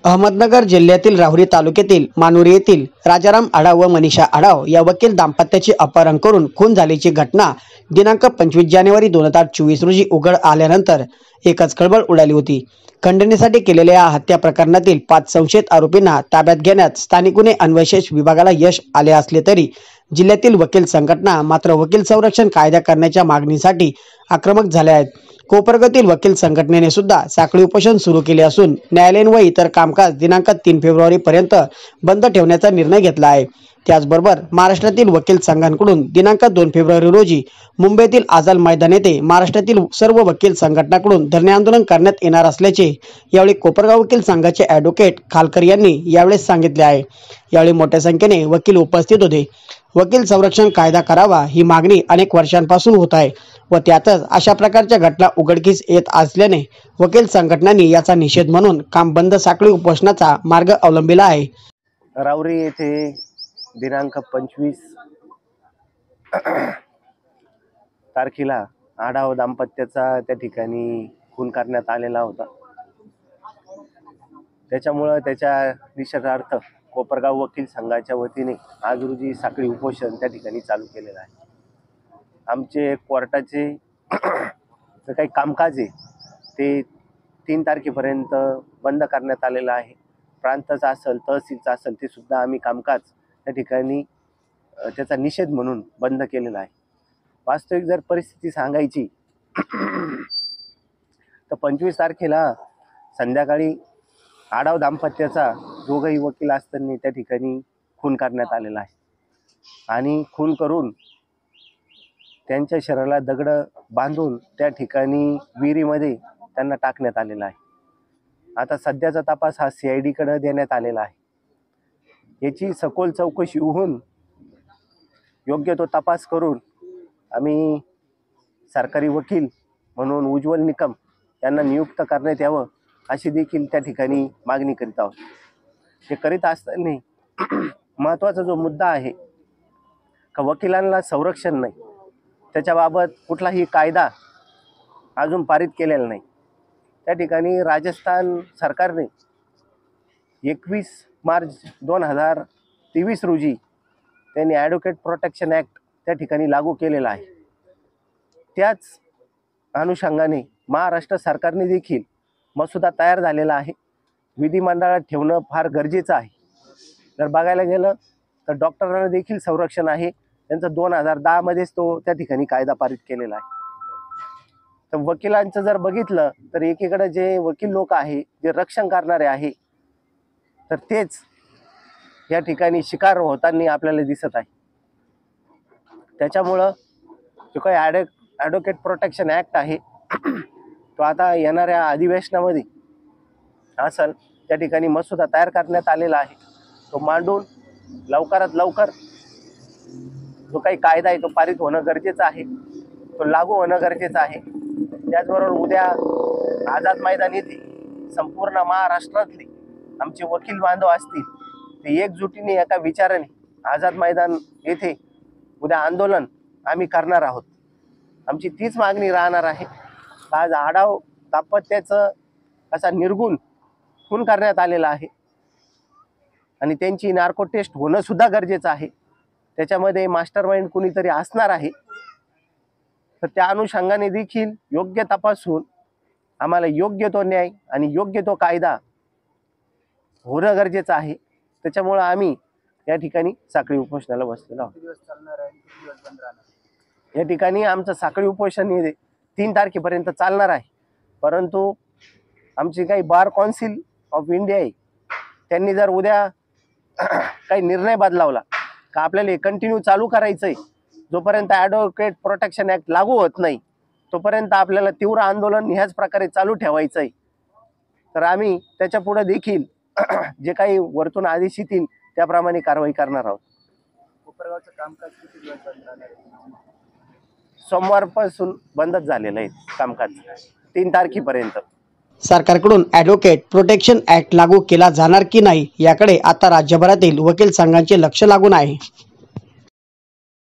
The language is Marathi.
अहमदनगर जिल्ह्यातील राहुरी तालुक्यातील मानुरी येथील राजाराम आढाव व मनीषा आढाव या वकील दाम्पत्याचे अपहरण करून खून झाल्याची घटना दिनांक 25 जानेवारी 2024 रोजी उघड आल्यानंतर एकच खळबळ उडाली होती। खंडणीसाठी केलेल्या या हत्या प्रकरणातील 5 संशयित आरोपींना ताब्यात घेण्यात स्थानिक गुन्हे अन्वेषण विभागाला यश आले असले तरी जिल्ह्यातील वकील संघटना मात्र वकील संरक्षण कायदा करण्याच्या मागणीसाठी आक्रमक झाल्या आहेत। कोपरगावतील वकील संघटनेने सुद्धा साखळी उपोषण सुरू केले असून न्यायालयीन व इतर कामकाज दिनांक 3 फेब्रुवारी पर्यंत बंद ठेवण्याचा निर्णय घेतला आहे। त्याचबरोबर महाराष्ट्रातील वकील संघांकडून दिनांक 2 फेब्रुवारी रोजी मुंबईतील आझाद मैदान येथे महाराष्ट्रातील सर्व वकील संघटनांकडून धरणे आंदोलन करण्यात येणार असल्याचे यावेळी कोपरगाव वकील संघाचे ॲडव्होकेट खालकर यांनी यावेळी सांगितले आहे। यावेळी मोठ्या संख्येने वकील उपस्थित होते। वकील संरक्षण कायदा करावा ही मागणी अनेक वर्षांपासून होत आहे व त्यातच अशा प्रकारच्या घटना उघडकीस येत असल्याने वकील संघटनांनी याचा निषेध म्हणून काम बंद साखळी उपोषणाचा मार्ग अवलंबिला आहे। राहुरी येथे दिनांक 25 तारखेला आढाव दाम्पत्याचा त्या ठिकाणी खून करण्यात आलेला होता। त्याच्यामुळे त्याच्या निषेधार्थ कोपरगाव वकील संघाच्या वतीने आज रोजी साखळी उपोषण त्या ठिकाणी चालू केलेलं आहे। आमचे कोर्टाचे जे काही कामकाज आहे ते 3 तारखेपर्यंत बंद करण्यात आलेलं आहे। प्रांताचं असेल तहसीलचं असेल ते सुद्धा आम्ही कामकाज त्या ठिकाणी त्याचा निषेध म्हणून बंद केलेला आहे। वास्तविक जर परिस्थिती सांगायची तर 25 तारखेला संध्याकाळी आढाव दाम्पत्याचा दोघंही वकील असताना त्या ठिकाणी खून करण्यात आलेला आहे आणि खून करून त्यांच्या शरीराला दगड बांधून त्या ठिकाणी विहिरीमध्ये त्यांना टाकण्यात आलेला आहे। आता सध्याचा तपास हा CID कडे देण्यात आलेला आहे। याची सखोल चौकशी होऊन योग्य तो तपास करून आम्ही सरकारी वकील म्हणून उज्ज्वल निकम यांना नियुक्त करण्यात यावं अशी देखील त्या ठिकाणी मागणी करीत आहोत। हे करीत असताना महत्त्वाचा जो मुद्दा आहे का वकिलांना संरक्षण नाही, त्याच्याबाबत कुठलाही कायदा अजून पारित केलेला नाही। त्या ठिकाणी राजस्थान सरकारने 21 मार्च 2023 रोजी त्यांनी ॲडव्होकेट प्रोटेक्शन ॲक्ट त्या ठिकाणी लागू केलेला आहे। त्याच अनुषंगाने महाराष्ट्र सरकारने देखील मसुदा तयार झालेला आहे, विधिमंडळात ठेवणं फार गरजेचं आहे। जर बघायला गेलं तर डॉक्टरांना देखील संरक्षण आहे, त्यांचं 2010 मध्येच तो त्या ठिकाणी कायदा पारित केलेला आहे। तर वकिलांचं जर बघितलं तर एकीकडे जे वकील लोक आहे जे रक्षण करणारे आहे तर तेच या ठिकाणी शिकार होताना आपल्याला दिसत आहे। त्याच्यामुळं जो काही ॲडव्होकेट प्रोटेक्शन ॲक्ट आहे तो आता येणाऱ्या अधिवेशनामध्ये असेल त्या ठिकाणी मसुदा तयार करण्यात आलेला आहे। तो मांडून लवकरात लवकर जो काही कायदा आहे तो पारित होणं गरजेचं आहे, तो लागू होणं गरजेचं आहे। त्याचबरोबर उद्या आझाद मैदान येथे संपूर्ण महाराष्ट्रातले आमचे वकील बांधव असतील ते एकजुटीने एका विचाराने आझाद मैदान येथे उद्या आंदोलन आम्ही करणार आहोत। आमची तीच मागणी राहणार आहे। आज आढाव दाम्पत्याचं असा निर्गुण खून करण्यात आलेला आहे आणि त्यांची नार्को टेस्ट होणं सुद्धा गरजेचं आहे। त्याच्यामध्ये मास्टरमाइंड कुणीतरी असणार आहे, तर त्या अनुषंगाने देखील योग्य तपास होऊन आम्हाला योग्य तो न्याय आणि योग्य तो कायदा होणं गरजेचं आहे। त्याच्यामुळं आम्ही या ठिकाणी साखळी उपोषणाला बसलेलो आहोत। या ठिकाणी आमचं साखळी उपोषण 3 तारखेपर्यंत चालणार आहे, परंतु आमची काही बार काउन्सिल ऑफ इंडिया आहे त्यांनी जर उद्या काही निर्णय बदलावला का आपल्याला कंटिन्यू चालू करायचं आहे, जोपर्यंत ॲडव्होकेट प्रोटेक्शन ॲक्ट लागू होत नाही तोपर्यंत आपल्याला तीव्र आंदोलन ह्याच प्रकारे चालू ठेवायचं आहे। तर आम्ही त्याच्या पुढे देखील जे काही वरतून आदेश येतील त्याप्रमाणे कारवाई करणार आहोत। कोपरगावचं कामकाज किती दिवस बंद राहणार आहे? सोमवारपासून बंदच झालेलं आहे कामकाज 3 तारखेपर्यंत। सरकारकडून ॲडव्होकेट प्रोटेक्शन ॲक्ट लागू केला जाणार की नाही याकडे आता राज्यभरातील वकील संघांचे लक्ष लागून आहे।